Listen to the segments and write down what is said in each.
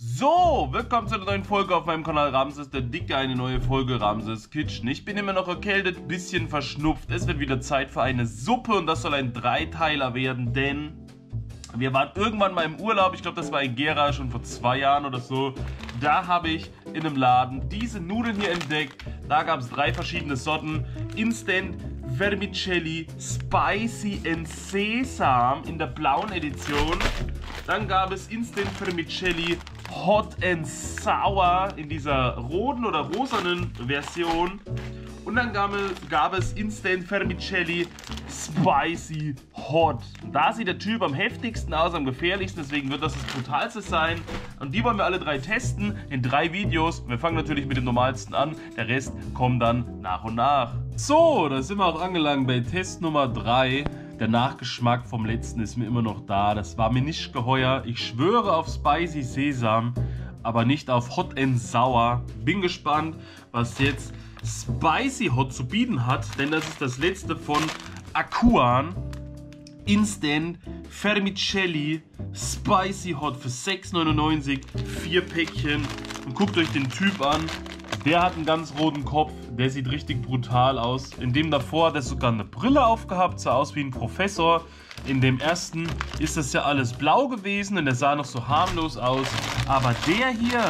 So, willkommen zu einer neuen Folge auf meinem Kanal Ramses der Dicke, eine neue Folge Ramses Kitchen. Ich bin immer noch erkältet, bisschen verschnupft. Es wird wieder Zeit für eine Suppe und das soll ein Dreiteiler werden, denn wir waren irgendwann mal im Urlaub. Ich glaube, das war in Gera schon vor 2 Jahren oder so. Da habe ich in einem Laden diese Nudeln hier entdeckt. Da gab es 3 verschiedene Sorten. Instant Vermicelli Spicy and Sesam in der blauen Edition. Dann gab es Instant Vermicelli Hot and Sour in dieser roten oder rosanen Version. Und dann gab es Instant Vermicelli Spicy Hot. Da sieht der Typ am heftigsten aus, am gefährlichsten, deswegen wird das brutalste sein. Und die wollen wir alle 3 testen in 3 Videos. Wir fangen natürlich mit dem normalsten an, der Rest kommt dann nach und nach. So, da sind wir auch angelangt bei Test Nummer 3. Der Nachgeschmack vom letzten ist mir immer noch da. Das war mir nicht geheuer. Ich schwöre auf Spicy Sesam, aber nicht auf Hot and Sour. Bin gespannt, was jetzt Spicy Hot zu bieten hat, denn das ist das letzte von Akuan. Instant Vermicelli Spicy Hot für 6,99, 4 Päckchen. Und guckt euch den Typ an. Der hat einen ganz roten Kopf, der sieht richtig brutal aus. In dem davor hat er sogar eine Brille aufgehabt, sah aus wie ein Professor. In dem ersten ist das ja alles blau gewesen und der sah noch so harmlos aus. Aber der hier,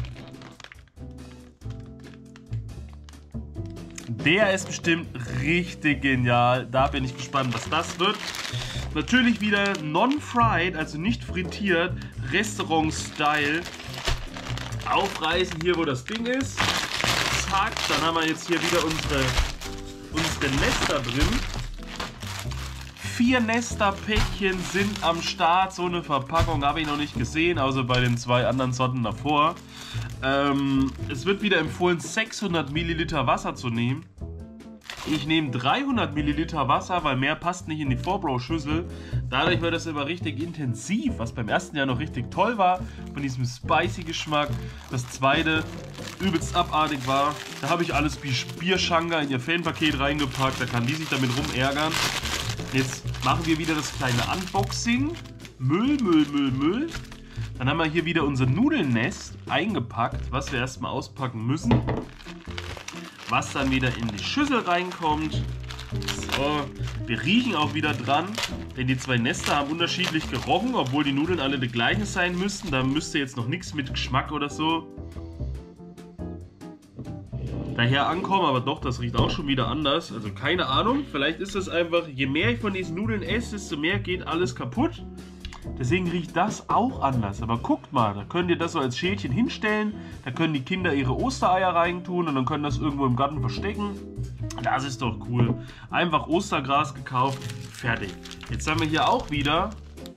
der ist bestimmt richtig genial. Da bin ich gespannt, was das wird. Natürlich wieder non-fried, also nicht frittiert, Restaurant-Style. Aufreißen hier, wo das Ding ist. Zack, dann haben wir jetzt hier wieder unsere Nester drin. 4 Nester-Päckchen sind am Start. So eine Verpackung habe ich noch nicht gesehen, außer bei den 2 anderen Sorten davor. Es wird wieder empfohlen, 600 Milliliter Wasser zu nehmen. Ich nehme 300 Milliliter Wasser, weil mehr passt nicht in die Vorbrow-Schüssel. Dadurch wird das immer richtig intensiv, was beim ersten Jahr noch richtig toll war, von diesem Spicy-Geschmack. Das zweite übelst abartig war. Da habe ich alles wie Bierschanga in ihr Fanpaket reingepackt, da kann die sich damit rumärgern. Jetzt machen wir wieder das kleine Unboxing. Müll. Dann haben wir hier wieder unser Nudelnest eingepackt, was wir erstmal auspacken müssen. Was dann wieder in die Schüssel reinkommt. So, wir riechen auch wieder dran, denn die 2 Nester haben unterschiedlich gerochen, obwohl die Nudeln alle die gleichen sein müssten. Da müsste jetzt noch nichts mit Geschmack oder so daher ankommen, aber doch, das riecht auch schon wieder anders. Also keine Ahnung, vielleicht ist es einfach, je mehr ich von diesen Nudeln esse, desto mehr geht alles kaputt. Deswegen riecht das auch anders. Aber guckt mal, da könnt ihr das so als Schälchen hinstellen. Da können die Kinder ihre Ostereier reintun und dann können das irgendwo im Garten verstecken. Das ist doch cool. Einfach Ostergras gekauft, fertig. Jetzt haben wir hier auch wieder.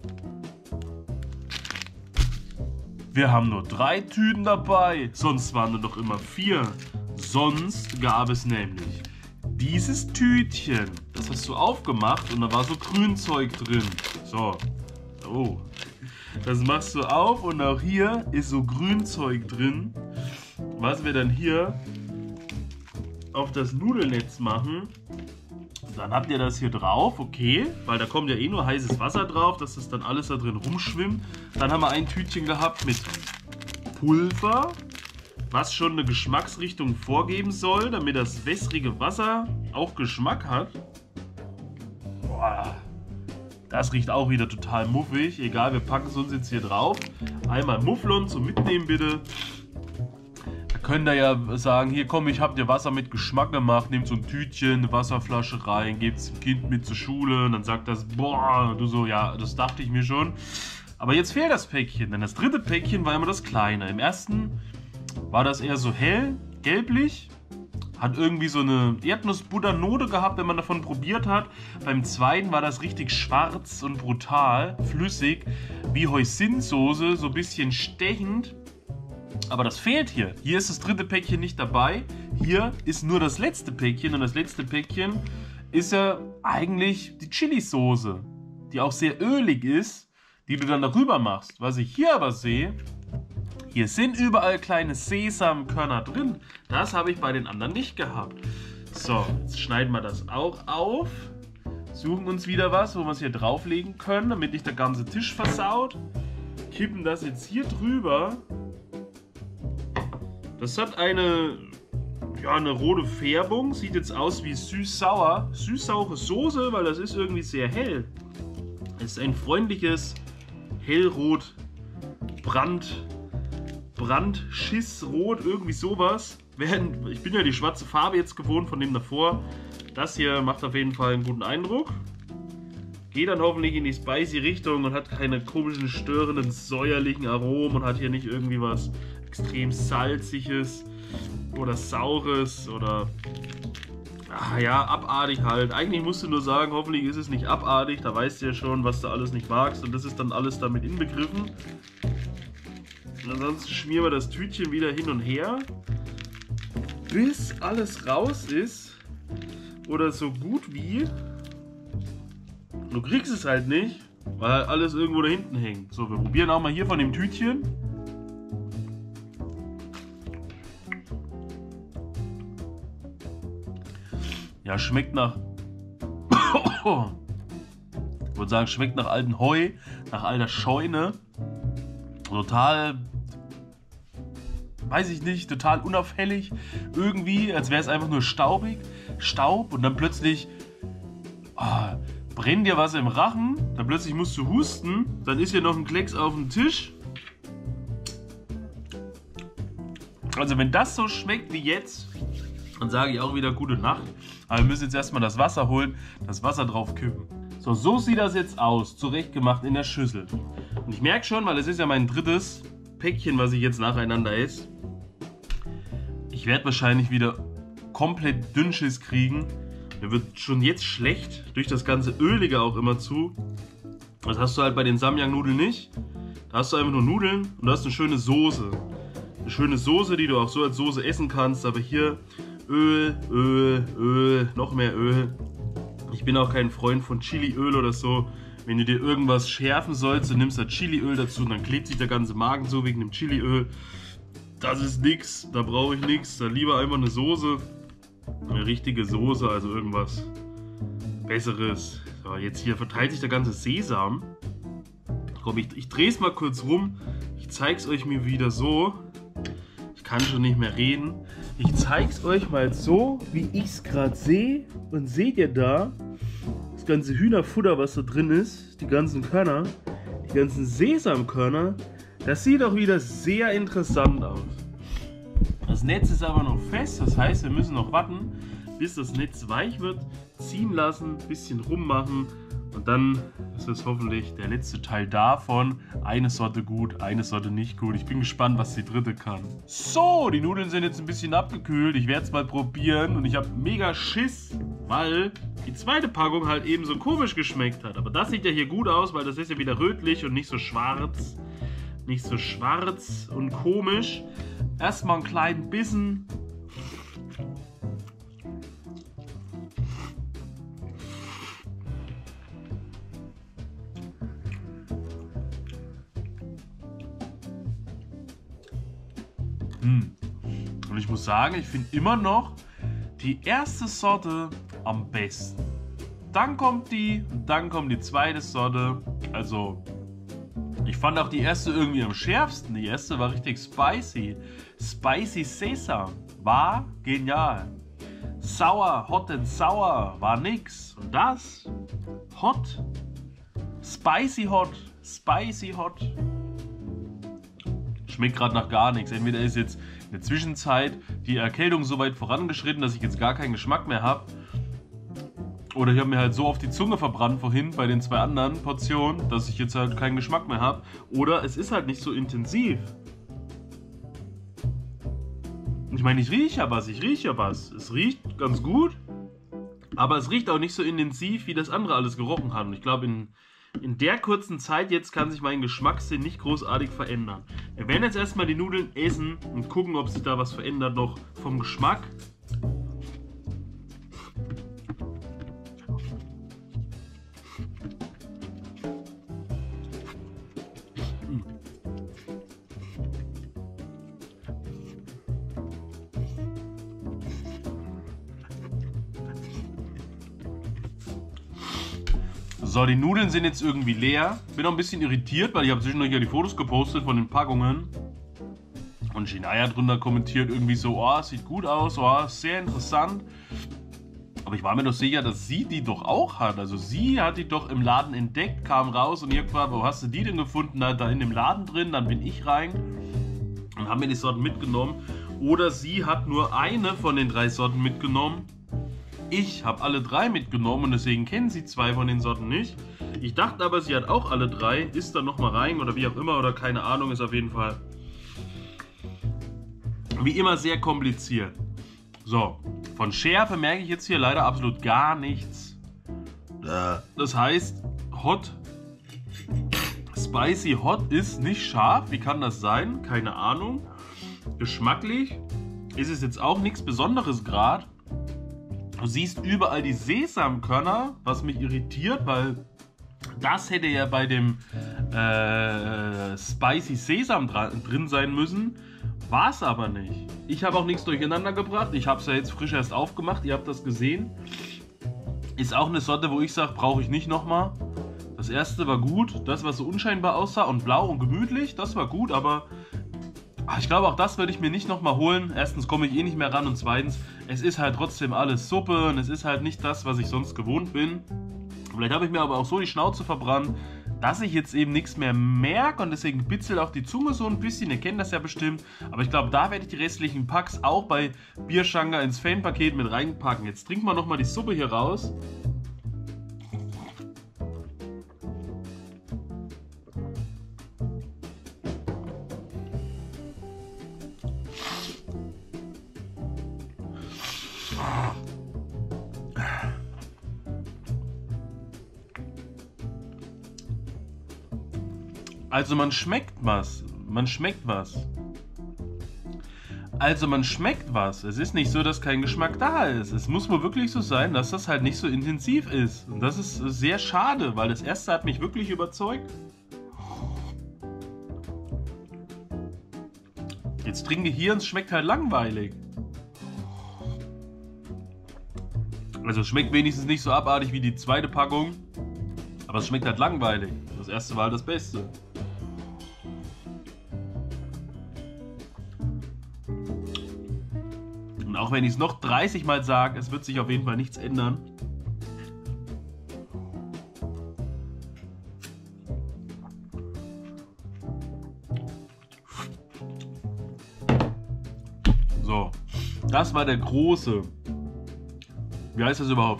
Wir haben nur 3 Tüten dabei. Sonst waren nur noch immer 4. Sonst gab es nämlich dieses Tütchen. Das hast du aufgemacht und da war so Grünzeug drin. So. Oh, das machst du auf und auch hier ist so Grünzeug drin, was wir dann hier auf das Nudelnetz machen. Dann habt ihr das hier drauf, okay, weil da kommt ja eh nur heißes Wasser drauf, dass das dann alles da drin rumschwimmt. Dann haben wir ein Tütchen gehabt mit Pulver, was schon eine Geschmacksrichtung vorgeben soll, damit das wässrige Wasser auch Geschmack hat. Boah. Das riecht auch wieder total muffig. Egal, wir packen es uns jetzt hier drauf. Einmal Mufflon zum Mitnehmen bitte. Da könnt ihr ja sagen, hier komm, ich hab dir Wasser mit Geschmack gemacht. Nehmt so ein Tütchen, eine Wasserflasche rein, gebt es dem Kind mit zur Schule. Und dann sagt das, boah, du so, ja, das dachte ich mir schon. Aber jetzt fehlt das Päckchen, denn das dritte Päckchen war immer das kleine. Im ersten war das eher so hell, gelblich. Hat irgendwie so eine Erdnussbutternote gehabt, wenn man davon probiert hat. Beim zweiten war das richtig schwarz und brutal, flüssig, wie Hoisinsoße, so ein bisschen stechend. Aber das fehlt hier. Hier ist das dritte Päckchen nicht dabei. Hier ist nur das letzte Päckchen. Und das letzte Päckchen ist ja eigentlich die Chili-Soße, die auch sehr ölig ist, die du dann darüber machst. Was ich hier aber sehe, hier sind überall kleine Sesamkörner drin. Das habe ich bei den anderen nicht gehabt. So, jetzt schneiden wir das auch auf. Suchen uns wieder was, wo wir es hier drauflegen können, damit nicht der ganze Tisch versaut. Kippen das jetzt hier drüber. Das hat eine rote Färbung. Sieht jetzt aus wie süß-sauer. Süß-saure Soße, weil das ist irgendwie sehr hell. Es ist ein freundliches, hellrot, Brandschissrot, irgendwie sowas. Ich bin ja die schwarze Farbe jetzt gewohnt von dem davor. Das hier macht auf jeden Fall einen guten Eindruck. Geht dann hoffentlich in die spicy Richtung und hat keine komischen, störenden, säuerlichen Aromen und hat hier nicht irgendwie was extrem salziges oder saures oder ja, abartig halt. Eigentlich musst du nur sagen, hoffentlich ist es nicht abartig, da weißt du ja schon, was du alles nicht magst und das ist dann alles damit inbegriffen. Und ansonsten schmieren wir das Tütchen wieder hin und her, bis alles raus ist oder so gut wie. Du kriegst es halt nicht, weil halt alles irgendwo da hinten hängt. So, wir probieren auch mal hier von dem Tütchen. Ja, schmeckt nach... Ich würde sagen, schmeckt nach altem Heu, nach alter Scheune. Total... Weiß ich nicht, total unauffällig. Irgendwie, als wäre es einfach nur staubig. Staub und dann plötzlich... brennt dir was im Rachen, dann plötzlich musst du husten, dann ist hier noch ein Klecks auf dem Tisch. Also wenn das so schmeckt wie jetzt, dann sage ich auch wieder gute Nacht. Aber wir müssen jetzt erstmal das Wasser holen, das Wasser drauf kippen. So sieht das jetzt aus, zurechtgemacht in der Schüssel. Und ich merke schon, weil es ist ja mein drittes Päckchen, was ich jetzt nacheinander esse. Ich werde wahrscheinlich wieder komplett Dünnschiss kriegen. Mir wird schon jetzt schlecht, durch das ganze Ölige auch immer zu. Das hast du halt bei den Samyang-Nudeln nicht. Da hast du einfach nur Nudeln und du hast eine schöne Soße. Eine schöne Soße, die du auch so als Soße essen kannst. Aber hier Öl, Öl, Öl, noch mehr Öl. Ich bin auch kein Freund von Chiliöl oder so. Wenn du dir irgendwas schärfen sollst, dann nimmst du Chiliöl dazu und dann klebt sich der ganze Magen so wegen dem Chiliöl. Das ist nix, da brauche ich nichts. Dann lieber einfach eine Soße. Eine richtige Soße, also irgendwas Besseres. So, jetzt hier verteilt sich der ganze Sesam. Komm, ich drehe es mal kurz rum. Ich zeige es euch mir wieder so. Ich kann schon nicht mehr reden. Ich zeige es euch mal so, wie ich es gerade sehe. Und seht ihr da, das ganze Hühnerfutter, was da drin ist, die ganzen Körner, die ganzen Sesamkörner, das sieht auch wieder sehr interessant aus. Das Netz ist aber noch fest, das heißt, wir müssen noch warten, bis das Netz weich wird, ziehen lassen, ein bisschen rummachen und dann ist es hoffentlich der letzte Teil davon. Eine Sorte gut, eine Sorte nicht gut. Ich bin gespannt, was die dritte kann. So, die Nudeln sind jetzt ein bisschen abgekühlt. Ich werde es mal probieren und ich habe mega Schiss, weil die zweite Packung halt eben so komisch geschmeckt hat. Aber das sieht ja hier gut aus, weil das ist ja wieder rötlich und nicht so schwarz. Nicht so schwarz und komisch. Erstmal einen kleinen Bissen. Und ich muss sagen, ich finde immer noch die erste Sorte am besten. Dann kommt die und dann kommt die zweite Sorte. Also... Ich fand auch die erste irgendwie am schärfsten. Die erste war richtig spicy. Spicy Sesam war genial. Sauer, hot and sour war nix. Und das hot, spicy hot, spicy hot. Schmeckt gerade nach gar nichts. Entweder ist jetzt in der Zwischenzeit die Erkältung so weit vorangeschritten, dass ich jetzt gar keinen Geschmack mehr habe. Oder ich habe mir halt so auf die Zunge verbrannt vorhin bei den zwei anderen Portionen, dass ich jetzt halt keinen Geschmack mehr habe. Oder es ist halt nicht so intensiv. Ich meine, ich rieche ja was. Es riecht ganz gut, aber es riecht auch nicht so intensiv, wie das andere alles gerochen hat. Und ich glaube, in der kurzen Zeit jetzt kann sich mein Geschmackssinn nicht großartig verändern. Wir werden jetzt erstmal die Nudeln essen und gucken, ob sich da was verändert noch vom Geschmack. So, die Nudeln sind jetzt irgendwie leer. Bin auch ein bisschen irritiert, weil ich habe zwischendurch ja die Fotos gepostet von den Packungen. Und Shinaya drunter kommentiert irgendwie so, oh, sieht gut aus, oh, sehr interessant. Aber ich war mir doch sicher, dass sie die doch auch hat. Also sie hat die doch im Laden entdeckt, kam raus und ich hab gefragt, wo hast du die denn gefunden? Da in dem Laden drin, dann bin ich rein und haben mir die Sorten mitgenommen. Oder sie hat nur eine von den 3 Sorten mitgenommen. Ich habe alle 3 mitgenommen und deswegen kennen sie 2 von den Sorten nicht. Ich dachte aber, sie hat auch alle 3, ist dann nochmal rein oder wie auch immer oder keine Ahnung, ist auf jeden Fall wie immer sehr kompliziert. So, von Schärfe merke ich jetzt hier leider absolut gar nichts. Das heißt, Spicy Hot ist nicht scharf. Wie kann das sein? Keine Ahnung. Geschmacklich ist es jetzt auch nichts Besonderes gerade. Du siehst überall die Sesamkörner, was mich irritiert, weil das hätte ja bei dem Spicy Sesam drin sein müssen. War es aber nicht. Ich habe auch nichts durcheinander gebracht. Ich habe es ja jetzt frisch erst aufgemacht. Ihr habt das gesehen. Ist auch eine Sorte, wo ich sage, brauche ich nicht nochmal. Das erste war gut. Das, was so unscheinbar aussah und blau und gemütlich, das war gut. Aber ich glaube, auch das würde ich mir nicht nochmal holen. Erstens komme ich eh nicht mehr ran und zweitens, es ist halt trotzdem alles Suppe und es ist halt nicht das, was ich sonst gewohnt bin. Vielleicht habe ich mir aber auch so die Schnauze verbrannt, dass ich jetzt eben nichts mehr merke und deswegen bitzelt auch die Zunge so ein bisschen. Ihr kennt das ja bestimmt. Aber ich glaube, da werde ich die restlichen Packs auch bei Bierschanker ins Fanpaket mit reinpacken. Jetzt trinken wir nochmal die Suppe hier raus. Also man schmeckt was. Es ist nicht so, dass kein Geschmack da ist. Es muss wohl wirklich so sein, dass das halt nicht so intensiv ist. Und das ist sehr schade, weil das erste hat mich wirklich überzeugt. Jetzt trinke ich hier und es schmeckt halt langweilig. Also es schmeckt wenigstens nicht so abartig wie die zweite Packung. Aber es schmeckt halt langweilig. Das erste war halt das Beste. Und auch wenn ich es noch 30 Mal sage, es wird sich auf jeden Fall nichts ändern. So, das war der große. Wie heißt das überhaupt?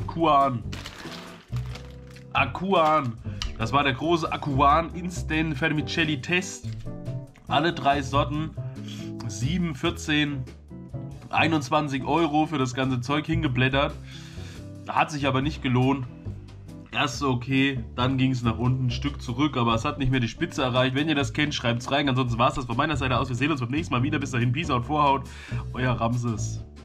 Akuan. Das war der große Akuan Instant Vermicelli Test. Alle 3 Sorten. 7, 14, 21 Euro für das ganze Zeug hingeblättert. Hat sich aber nicht gelohnt. Erst so okay, dann ging es nach unten, ein Stück zurück, aber es hat nicht mehr die Spitze erreicht. Wenn ihr das kennt, schreibt es rein. Ansonsten war es das von meiner Seite aus. Wir sehen uns beim nächsten Mal wieder. Bis dahin, Peace out, Vorhaut. Euer Ramses.